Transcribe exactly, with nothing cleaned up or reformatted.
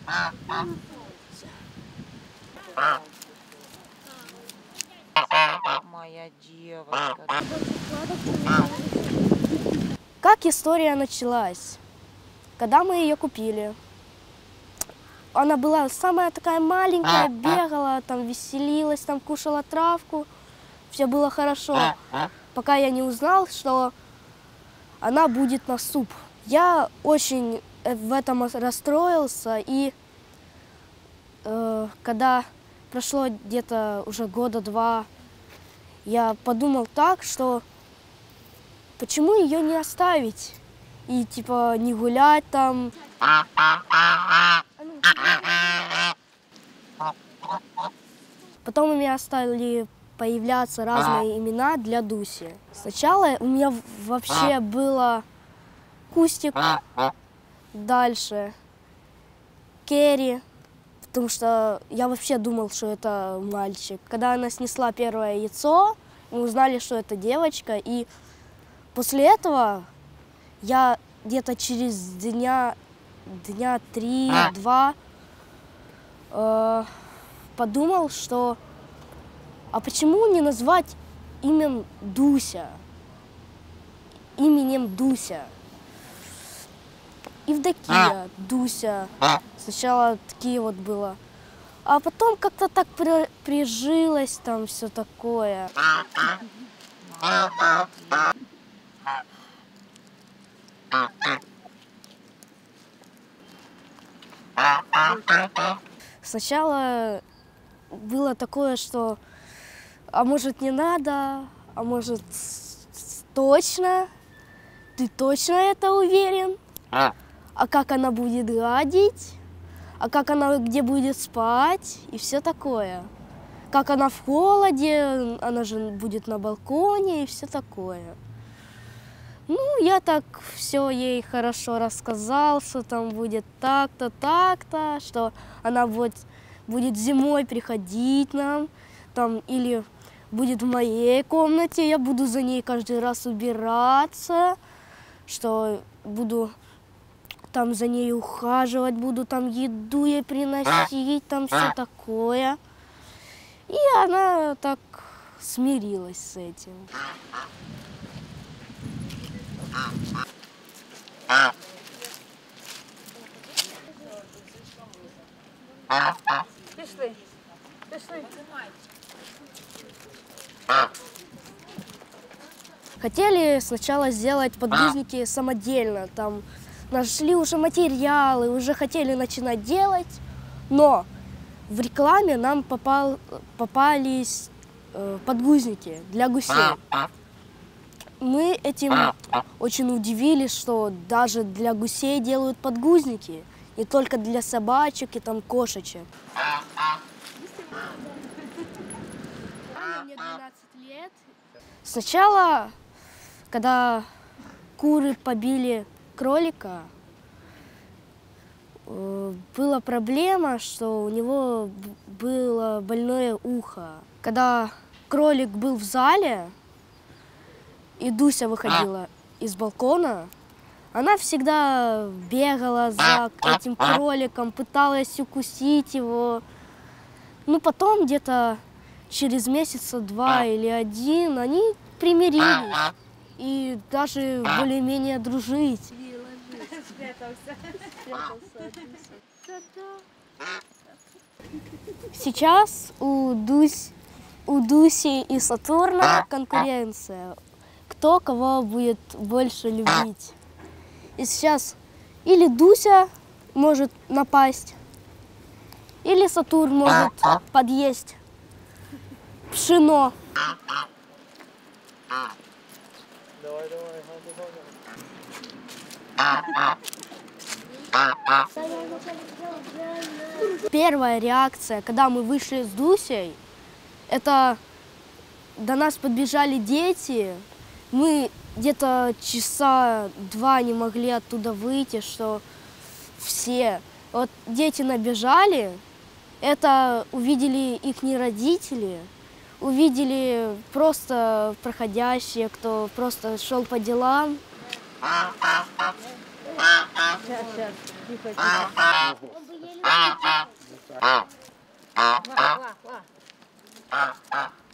Моя девочка. Как история началась? Когда мы ее купили, она была самая такая маленькая, бегала, там веселилась, там кушала травку, все было хорошо, пока я не узнал, что она будет на суп. Я очень в этом расстроился, и э, когда прошло где-то уже года два, я подумал так, что почему ее не оставить и типа не гулять там. Потом у меня стали появляться разные имена для Дуси. Сначала у меня вообще было Кустик, дальше Керри, потому что я вообще думал, что это мальчик. Когда она снесла первое яйцо, мы узнали, что это девочка, и после этого я где-то через дня, дня три-два э, подумал, что а почему не назвать именем Дуся? Именем Дуся. Евдокия, Дуся. Сначала такие вот было. А потом как-то так при, прижилось там все такое. Сначала было такое, что а может не надо, а может точно, ты точно это уверен? А как она будет гладить? А как она где будет спать? И все такое. Как она в холоде, она же будет на балконе и все такое. Ну, я так все ей хорошо рассказал, что там будет так-то, так-то, что она вот будет зимой приходить нам, там, или будет в моей комнате, я буду за ней каждый раз убираться, что буду там за ней ухаживать, буду там еду ей приносить, там все такое. И она так смирилась с этим. Пішли. Пішли. Хотели сначала сделать подгузники самодельно, там нашли уже материалы, уже хотели начинать делать, но в рекламе нам попал, попались э, подгузники для гусей. Мы этим очень удивились, что даже для гусей делают подгузники, не только для собачек и там кошечек. Мне двенадцать лет. Сначала, когда куры побили кролика, была проблема, что у него было больное ухо. Когда кролик был в зале, и Дуся выходила из балкона, она всегда бегала за этим кроликом, пыталась укусить его. Ну, потом где-то через месяца два или один они примирились и даже более-менее дружить. Сейчас у, Дусь, у Дуси и Сатурна конкуренция. Кто кого будет больше любить. И сейчас или Дуся может напасть, или Сатурн может подъесть пшено. Давай, давай, Первая реакция, когда мы вышли с Дусей, это до нас подбежали дети. Мы где-то часа два не могли оттуда выйти, что все. Вот дети набежали, это увидели их не родители, увидели просто проходящие, кто просто шел по делам. Сейчас, сейчас, тихо, тихо. Ла, ла, ла.